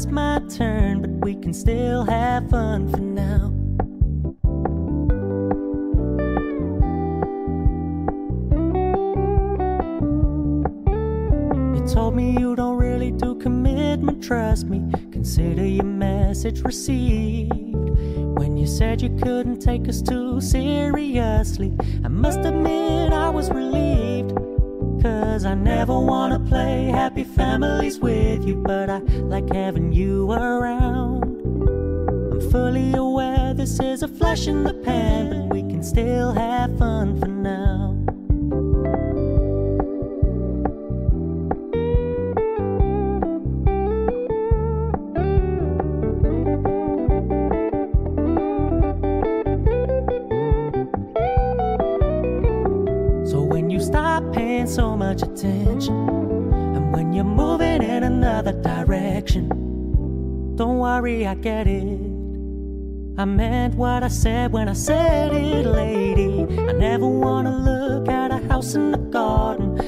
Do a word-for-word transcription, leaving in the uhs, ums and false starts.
just my turn, but we can still have fun for now. You told me you don't really do commitment, trust me, consider your message received. When you said you couldn't take us too seriously, I must admit I was relieved. Cause I never wanna play happy families with you, but I like having you around. I'm fully aware this is a flash in the pan, but we can still have fun for now. So when you stop paying so much attention, and when you're moving in another direction, don't worry, I get it. I meant what I said when I said it, lady. I never wanna look at a house in the garden